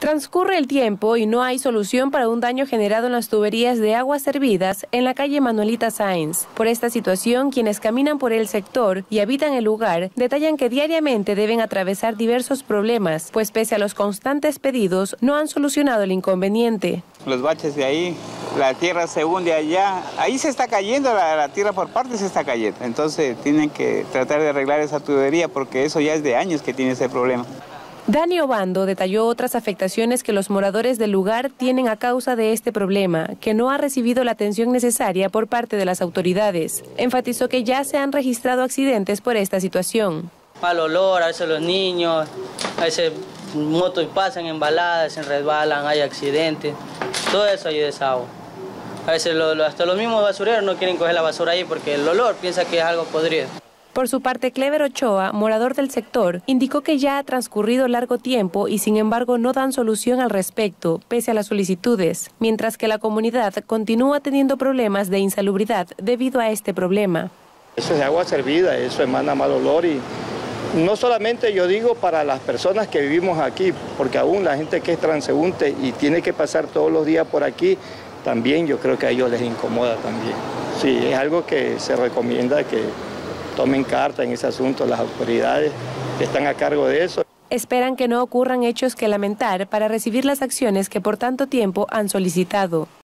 Transcurre el tiempo y no hay solución para un daño generado en las tuberías de aguas servidas en la calle Manuelita Sáenz. Por esta situación, quienes caminan por el sector y habitan el lugar detallan que diariamente deben atravesar diversos problemas, pues pese a los constantes pedidos, no han solucionado el inconveniente. Los baches de ahí, la tierra se hunde allá, ahí se está cayendo, la tierra por parte se está cayendo. Entonces tienen que tratar de arreglar esa tubería porque eso ya es de años que tiene ese problema. Dani Obando detalló otras afectaciones que los moradores del lugar tienen a causa de este problema, que no ha recibido la atención necesaria por parte de las autoridades. Enfatizó que ya se han registrado accidentes por esta situación. Mal olor, a veces los niños, a veces motos pasan embaladas, se resbalan, hay accidentes, todo eso hay desagüe. A veces hasta los mismos basureros no quieren coger la basura ahí porque el olor piensa que es algo podrido. Por su parte, Clever Ochoa, morador del sector, indicó que ya ha transcurrido largo tiempo y sin embargo no dan solución al respecto, pese a las solicitudes, mientras que la comunidad continúa teniendo problemas de insalubridad debido a este problema. Eso es agua servida, eso emana mal olor y no solamente yo digo para las personas que vivimos aquí, porque aún la gente que es transeúnte y tiene que pasar todos los días por aquí, también yo creo que a ellos les incomoda también. Sí, es algo que se recomienda que tomen carta en ese asunto las autoridades que están a cargo de eso. Esperan que no ocurran hechos que lamentar para recibir las acciones que por tanto tiempo han solicitado.